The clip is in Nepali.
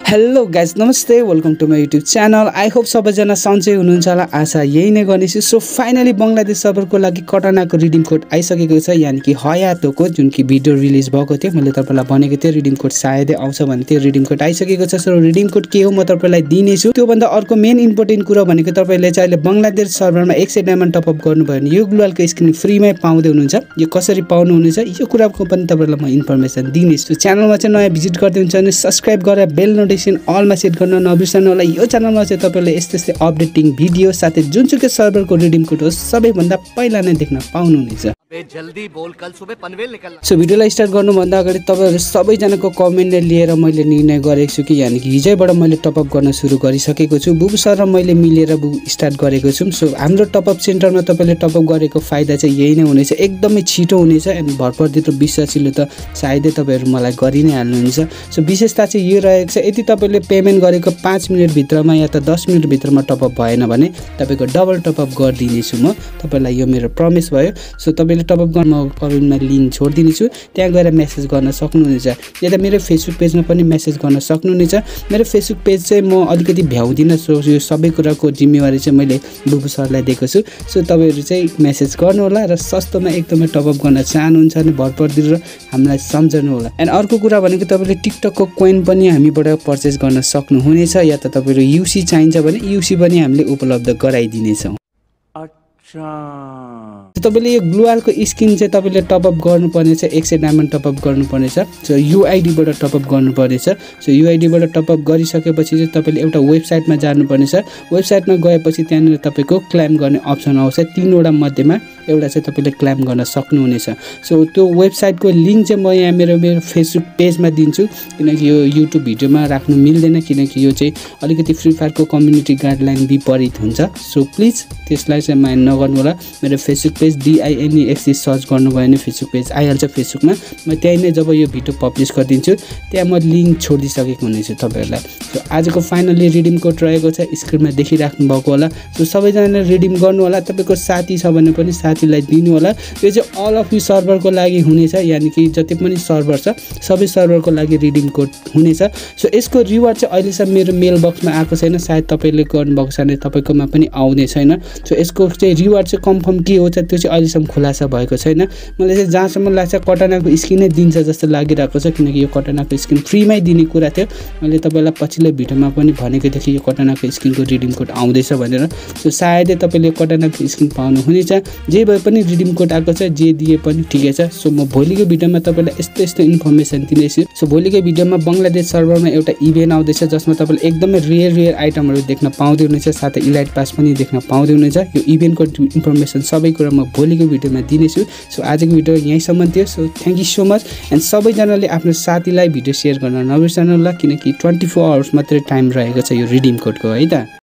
हेलो गाइज नमस्ते welcome to my YouTube channel. I hope सबैजना सन्चै हुनुहुन्छ होला, आशा यही नै गर्नेछु। सो फाइनली बङ्गलादेश सर्भरको लागि कटनाको रिडिम कोड आइसकेको छ, यानि कि हयातोको, जुन कि भिडियो रिलिज भएको थियो। मैले तपाईँलाई भनेको थिएँ रिडिम कोड सायदै आउँछ भने त्यो रिडिम कोड आइसकेको छ। सो रिडिम कोड के हो म तपाईँलाई दिनेछु। त्योभन्दा अर्को मेन इम्पोर्टेन्ट कुरा भनेको तपाईँले चाहिँ अहिले बङ्गलादेश सर्भरमा 100 डायमन्ड टपअप गर्नुभयो भने यो ग्लुवालको स्किन फ्रीमै पाउँदै हुनुहुन्छ। यो कसरी पाउनुहुनेछ यो कुराको पनि तपाईँलाई म इन्फर्मेसन दिनेछु। च्यानलमा चाहिँ नयाँ भिजिट गर्दै हुन्छ भने सब्सक्राइब गरेर बेल नोटिफिकेसन अलमा सेट गर्न नबिर्सनु होला। यो च्यानलमा चाहिँ तपाईँले यस्तै अपडेटिङ भिडियो साथै जुनसुकै सर्भरको रिडिम कोड हो सबैभन्दा पहिला नै देख्न पाउनुहुनेछ। जल्दी बोल, कल सुबह पनवेल निकलना। सो भिडियोलाई स्टार्ट गर्नुभन्दा अगाडि तपाईँहरू सबैजनाको कमेन्टले लिएर मैले निर्णय गरेको छु कि यानि कि हिजैबाट मैले टपअप गर्न सुरु गरिसकेको छु। बुबु सर र मैले मिलेर स्टार्ट गरेको छौँ। सो हाम्रो टपअप सेन्टरमा तपाईँले टपअप गरेको फाइदा चाहिँ यही नै हुनेछ, एकदमै छिटो हुनेछ। एन्ड भरपर्दो त विश्वासिलो त सायदै तपाईँहरू मलाई गरि नै हाल्नुहुन्छ। सो विशेषता चाहिँ यो रहेको छ, यदि तपाईँले पेमेन्ट गरेको 5 मिनटभित्रमा या त 10 मिनटभित्रमा टपअप भएन भने तपाईँको डबल टपअप गरिदिनेछु म। तपाईँलाई यो मेरो प्रमिस भयो। सो तपाईँले टपअप गर्न कमेन्टमा लिङ्क छोडिदिनेछु, त्यहाँ गएर मेसेज गर्न सक्नुहुनेछ या त मेरो फेसबुक पेजमा पनि मेसेज गर्न सक्नुहुनेछ। मेरो फेसबुक पेज चाहिँ म अलिकति भ्याउँदिनँ। सो यो सबै कुराको जिम्मेवारी चाहिँ मैले बुबु सरलाई दिएको छु। सो तपाईँहरू चाहिँ मेसेज गर्नुहोला र सस्तोमा एकदमै टपअप गर्न चाहनुहुन्छ भने भरपर्दो र हामीलाई सम्झनु होला। एन्ड अर्को कुरा भनेको तपाईँले टिकटकको कोइन पनि हामीबाट पर्चेस गर्न सक्नुहुनेछ, या त तपाईँहरू युसी चाहिन्छ भने युसी पनि हामीले उपलब्ध गराइदिनेछौँ। तपाईँले यो ग्लुवालको स्किन चाहिँ तपाईँले टपअप गर्नुपर्नेछ, 100 डायमन्ड टपअप गर्नुपर्नेछ। सो युआइडीबाट टपअप गर्नुपर्नेछ। सो युआइडीबाट टपअप गरिसकेपछि चाहिँ तपाईँले एउटा वेबसाइटमा जानुपर्नेछ। वेबसाइटमा गएपछि त्यहाँनिर तपाईँको क्लेम गर्ने अप्सन आउँछ। 3वटा मध्येमा एउटा चाहिँ तपाईँले क्लेम गर्न सक्नुहुनेछ। सो त्यो वेबसाइटको लिङ्क चाहिँ म यहाँ मेरो फेसबुक पेजमा दिन्छु, किनकि यो युट्युब भिडियोमा राख्नु मिल्दैन, किनकि यो चाहिँ अलिकति फ्री फायरको कम्युनिटी गाइडलाइन विपरीत हुन्छ। सो प्लिज त्यसलाई चाहिँ माइन्ड नगर्नु होला। मेरो फेसबुक पेज DINEX सर्च गर्नुभयो भने फेसबुक पेज आइहाल्छ फेसबुकमा। म त्यहीँ नै जब यो भिडियो पब्लिस गरिदिन्छु त्यहाँ म लिङ्क छोडिदिइसकेको हुनेछु तपाईँहरूलाई। सो आजको फाइनली रिडिम कोड रहेको छ, स्क्रिनमा देखिराख्नु भएको होला। सो सबैजनाले रिडिम गर्नु होला। तपाईँको साथी छ भने पनि साथीलाई दिनु होला। यो चाहिँ अल अफ यु सर्भरको लागि हुनेछ, यानि कि जति पनि सर्भर छ सबै सर्भरको लागि रिडिम कोड हुनेछ। सो यसको रिवार्ड चाहिँ अहिलेसम्म मेरो मेल बक्समा आएको छैन, सायद तपाईँले गर्नुभएको छ भने तपाईँकोमा पनि आउने छैन। सो यसको चाहिँ रिवार्ड चाहिँ कन्फर्म के हो त्यो चाहिँ अहिलेसम्म खुलासा भएको छैन। मलाई चाहिँ जहाँसम्म लाग्छ कटनाको स्किन नै दिन्छ जस्तो लागिरहेको छ, किनकि यो कटनाको स्किन फ्रीमै दिने कुरा थियो। मैले तपाईँलाई पछिल्लो भिडियोमा पनि भनेको थिएँ कि यो कटनाको स्किनको रिडिम कोड आउँदैछ भनेर। सो सायदै तपाईँले कटनाको स्किन पाउनुहुनेछ। जे भए पनि रिडिम कोड आएको छ, जे दिए पनि ठिकै छ। सो म भोलिको भिडियोमा तपाईँलाई यस्तो इन्फर्मेसन दिनेछु। सो भोलिको भिडियोमा बङ्गलादेश सर्भरमा एउटा इभेन्ट आउँदैछ जसमा तपाईँले एकदमै रेयर आइटमहरू देख्न पाउँदै हुनेछ, साथै इलाइट पास पनि देख्न पाउँदै हुनेछ। यो इभेन्टको इन्फर्मेसन सबै कुरा म भोलिको भिडियोमा दिनेछु। सो आजको भिडियो यहीँसम्म थियो। So thank you so much. And सबैजनाले आफ्नो साथीलाई भिडियो सेयर गर्न नबिर्सनु होला, किनकि 24 आवर्स मात्रै टाइम रहेको छ यो रिडिम कोडको, है त।